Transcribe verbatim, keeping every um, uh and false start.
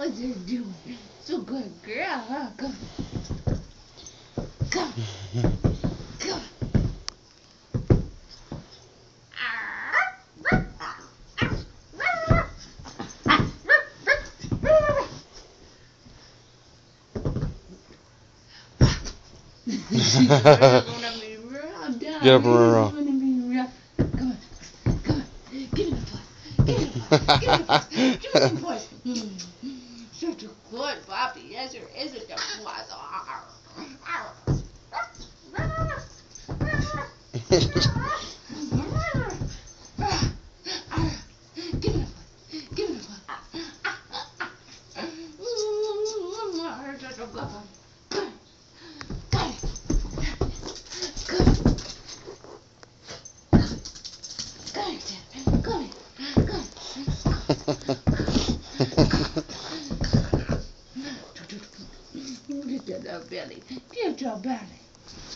What's you doing? So good girl, huh? Come. Come. Come. She's gonna be real down. Get up, Aurora. She's gonna be real. Come on. Come on. Give me the puss. Give me the puss. Give me the puss. Give me the puss. Mm. Such a good puppy. Yes, there isn't a puss. Give me the puss. Give me the puss. You're such a good puppy. Get your belly. Get your belly.